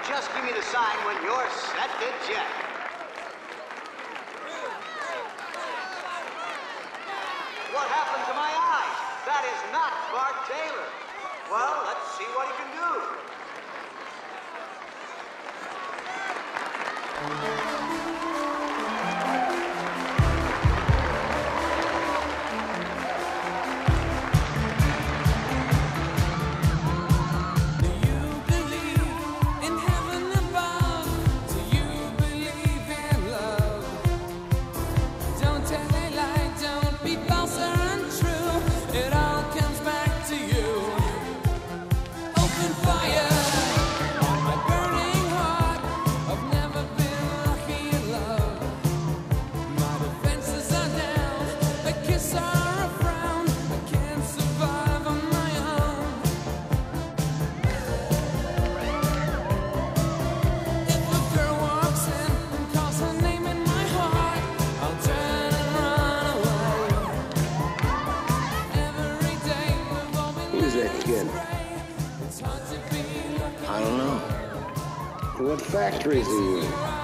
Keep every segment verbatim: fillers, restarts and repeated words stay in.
just give me the sign when you're set to jet. What happened to my eyes? That is not Bart Taylor. Well, let's see what he can do. I don't know. What factories are you in?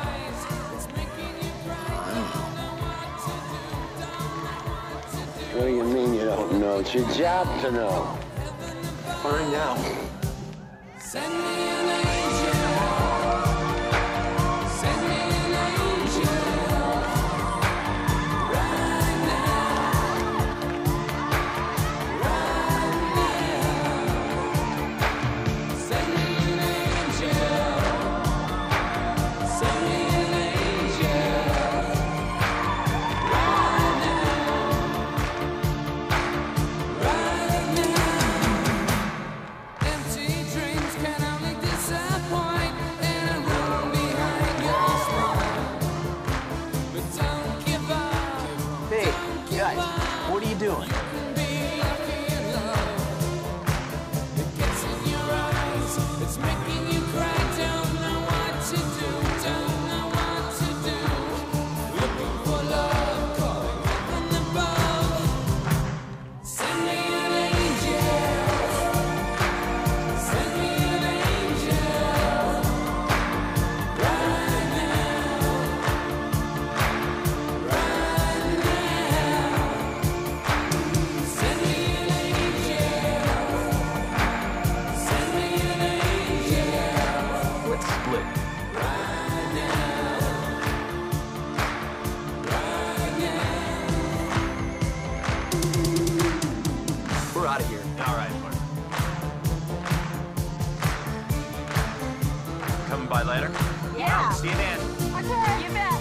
I don't know. What do you mean you don't know? It's your job to know. Find out. Send me an angel. Send me an angel. Right now. Right now. Send me an angel. Send me an angel. Right now. Right now. Empty dreams can only disappoint, and I run behind your smile. But don't give up. Hey, guys, what are you doing? Be lucky in love. It gets in your eyes. It's making you cry. Don't know what to do. Don't know what to do. Looking for love, calling from above. Send me an angel. Send me an angel. Right now. Right now. Send me an angel. Send me an angel. Let's split. Right now. Right now. We're out of here. All right, Bart. Coming by later? Yeah. See you, Dan. Okay. You bet.